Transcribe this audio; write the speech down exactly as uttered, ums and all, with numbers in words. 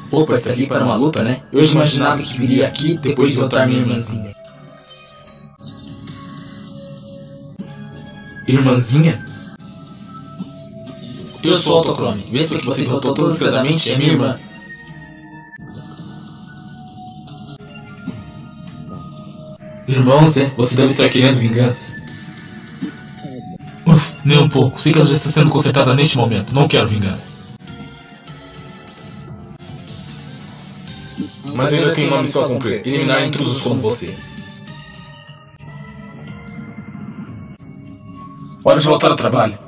Opa, está aqui para uma luta, né? Eu já imaginava que viria aqui depois de derrotar minha irmãzinha. Irmãzinha? Eu sou o Autocrone. Vê se que você derrotou toda discretamente é minha irmã. Irmãos, é? Você deve estar querendo vingança. Uf, nem um pouco. Sei que ela já está sendo consertada neste momento. Não quero vingança. Mas ainda tenho uma missão a cumprir. Eliminar intrusos como você. Hora de voltar ao trabalho.